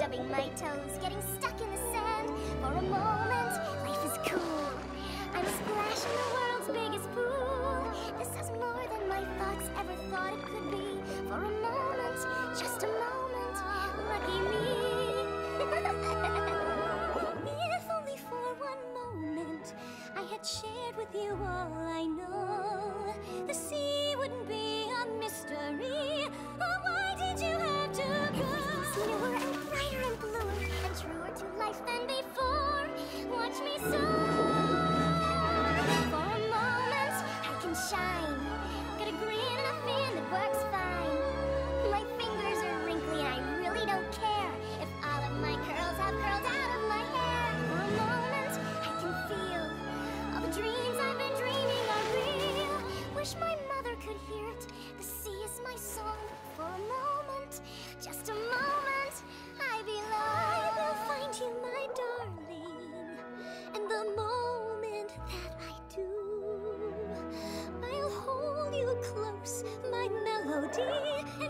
stubbing my toes, getting stuck in the sand. For a moment, life is cool. I'm a splash in the world's biggest pool. This is more than my thoughts ever thought it could be. For a moment, just a moment, lucky me. If only for one moment I had shared with you all I know, the sea wouldn't be a mystery. Oh, why did you have to go? Everything's newer and brighter and bluer and truer to life than before. Watch me soar. For a moment I can shine. Got a grin and a fin that works fine. My fingers are wrinkly and I really don't care if all of my curls have curled out of my hair. For a moment I can feel all the dreams I've been dreaming are real. Wish my mother could hear it. The sea is my song. For a moment, just a moment, I will find you, my darling. And the moment that I do, I'll hold you close, my melody.